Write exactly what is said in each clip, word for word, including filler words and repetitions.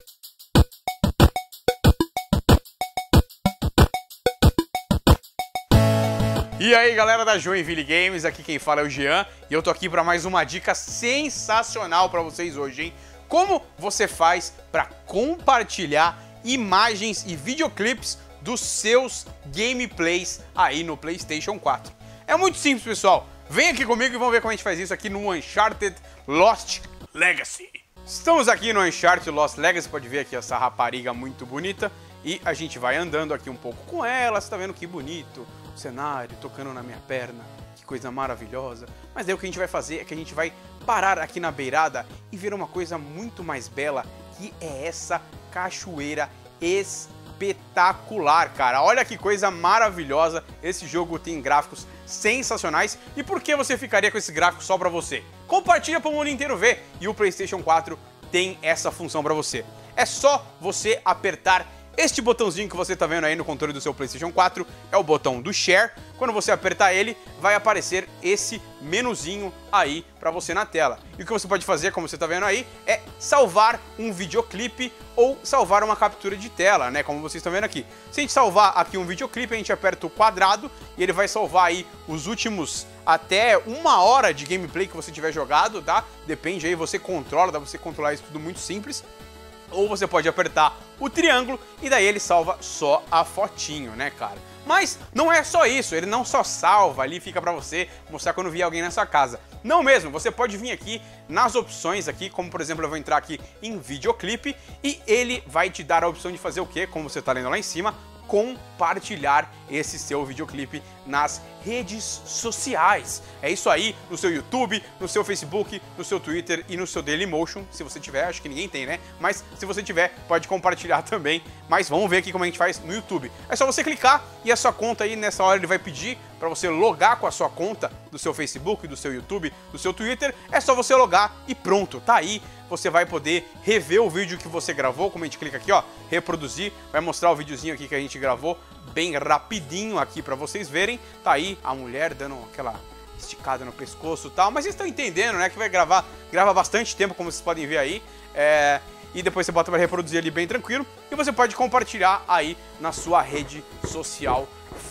E aí galera da Joinville Games, aqui quem fala é o Jean e eu tô aqui para mais uma dica sensacional para vocês hoje, hein? Como você faz para compartilhar imagens e videoclipes dos seus gameplays aí no PlayStation quatro. É muito simples, pessoal. Vem aqui comigo e vamos ver como a gente faz isso aqui no Uncharted Lost Legacy. Estamos aqui no Uncharted Lost Legacy, pode ver aqui essa rapariga muito bonita e a gente vai andando aqui um pouco com ela, você tá vendo que bonito. Cenário, tocando na minha perna, que coisa maravilhosa. Mas daí o que a gente vai fazer é que a gente vai parar aqui na beirada e ver uma coisa muito mais bela, que é essa cachoeira espetacular, cara. Olha que coisa maravilhosa, esse jogo tem gráficos sensacionais. E por que você ficaria com esse gráfico só pra você? Compartilha para o mundo inteiro ver, e o PlayStation quatro tem essa função pra você. É só você apertar este botãozinho que você está vendo aí no controle do seu PlayStation quatro, é o botão do Share. Quando você apertar ele, vai aparecer esse menuzinho aí para você na tela. E o que você pode fazer, como você está vendo aí, é salvar um videoclipe ou salvar uma captura de tela, né? Como vocês estão vendo aqui. Se a gente salvar aqui um videoclipe, a gente aperta o quadrado e ele vai salvar aí os últimos até uma hora de gameplay que você tiver jogado, tá? Depende aí, você controla, dá pra você controlar isso tudo muito simples. Ou você pode apertar o triângulo e daí ele salva só a fotinho, né, cara? Mas não é só isso, ele não só salva ali, fica pra você mostrar quando vier alguém na sua casa. Não mesmo, você pode vir aqui nas opções aqui, como por exemplo eu vou entrar aqui em videoclipe e ele vai te dar a opção de fazer o quê? Como você tá lendo lá em cima, compartilhar esse seu videoclipe nas redes sociais. É isso aí, no seu YouTube, no seu Facebook, no seu Twitter e no seu Dailymotion, se você tiver, acho que ninguém tem, né? Mas se você tiver, pode compartilhar também. Mas vamos ver aqui como a gente faz no YouTube. É só você clicar e a sua conta aí, nessa hora ele vai pedir para você logar com a sua conta do seu Facebook, do seu YouTube, do seu Twitter. É só você logar e pronto, tá aí. Você vai poder rever o vídeo que você gravou, como a gente clica aqui, ó, reproduzir, vai mostrar o videozinho aqui que a gente gravou bem rapidinho aqui pra vocês verem. Tá aí a mulher dando aquela esticada no pescoço e tal, mas vocês estão entendendo, né, que vai gravar, grava bastante tempo, como vocês podem ver aí, é... e depois você bota pra reproduzir ali bem tranquilo, e você pode compartilhar aí na sua rede social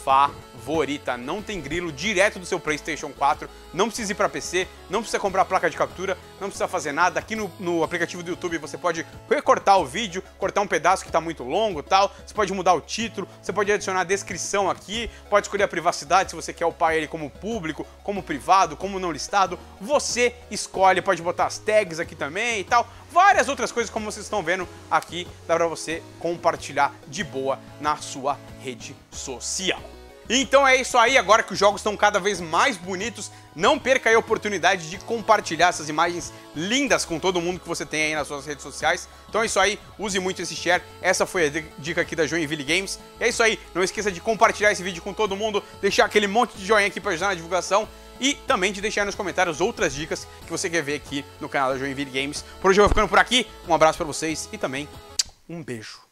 favorita. Não tem grilo, direto do seu PlayStation quatro, não precisa ir para P C, não precisa comprar placa de captura, não precisa fazer nada. Aqui no, no aplicativo do YouTube você pode recortar o vídeo, cortar um pedaço que está muito longo e tal, você pode mudar o título, você pode adicionar a descrição aqui, pode escolher a privacidade, se você quer upar ele como público, como privado, como não listado, você escolhe, pode botar as tags aqui também e tal, várias outras coisas como vocês estão vendo aqui, dá para você compartilhar de boa na sua rede social. Então é isso aí, agora que os jogos estão cada vez mais bonitos, não perca aí a oportunidade de compartilhar essas imagens lindas com todo mundo que você tem aí nas suas redes sociais. Então é isso aí, use muito esse share, essa foi a dica aqui da Joinville Games. E é isso aí, não esqueça de compartilhar esse vídeo com todo mundo, deixar aquele monte de joinha aqui para ajudar na divulgação e também de deixar aí nos comentários outras dicas que você quer ver aqui no canal da Joinville Games. Por hoje eu vou ficando por aqui, um abraço para vocês e também um beijo.